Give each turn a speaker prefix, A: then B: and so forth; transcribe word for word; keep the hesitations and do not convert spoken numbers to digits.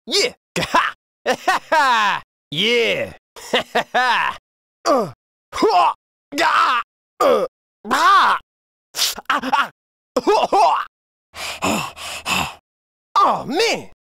A: Yeah! Ha! Yeah! uh, hua, ga, uh, ba. Ah, ah. Oh man!